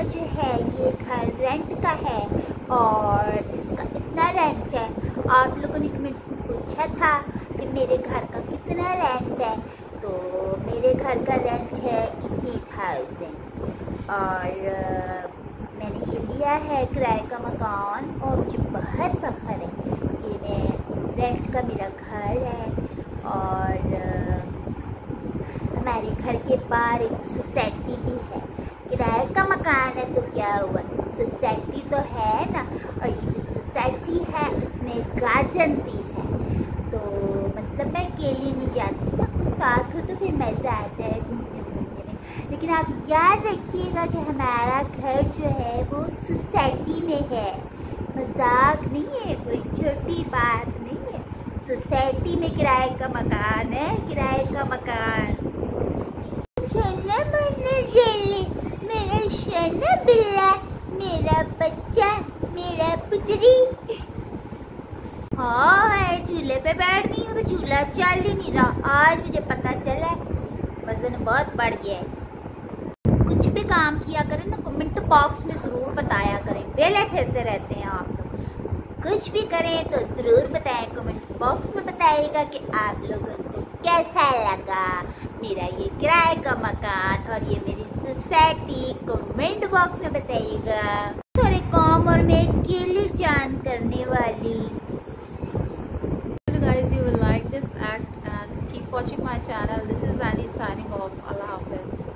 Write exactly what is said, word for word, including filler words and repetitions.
जो है ये घर रेंट का है और इसका इतना रेंट है। आप लोगों ने कमेंट्स में पूछा था कि मेरे घर का कितना रेंट है, तो मेरे घर का रेंट है एटी थाउजेंड और आ, मैंने ये लिया है किराए का मकान और मुझे बहुत फख्र है कि मैं रेंट का मेरा घर है। और आ, हमारे घर के बाहर एक सोसाइटी भी है। किराए का मकान है तो क्या हुआ, सोसाइटी तो है ना। और ये जो सोसाइटी है उसमें गार्डन भी है, तो मतलब मैं अकेली नहीं जाती ना, कुछ साथ हो तो फिर मज़ा आता है घूमने घूमने में। लेकिन आप याद रखिएगा कि हमारा घर जो है वो सोसाइटी में है, मजाक नहीं है, कोई छोटी बात नहीं है। सोसाइटी में किराए का मकान है, किराए का मकान। मेरा शना बिल्ला, मेरा बच्चा, मेरा पुत्री। हाँ मैं झूले पे बैठ गई हूँ तो झूला चल ही नहीं रहा। आज मुझे पता चला वजन बहुत बढ़ गया है। कुछ भी काम किया करें ना कमेंट बॉक्स में ज़रूर बताया करें, बेले फिरते रहते हैं आप लोग। कुछ भी करें तो ज़रूर बताएं, कमेंट बॉक्स में बताइएगा कि आप लोगों को कैसा लगा मेरा ये किराए का मकान और ये मेरी सोसाइटी। कमेंट बॉक्स में बताइएगा। सारे काम और मैं अकेली जान करने वाली। Hello guys, you will like this act and keep watching my channel. This is Annie signing off. Allah Hafiz.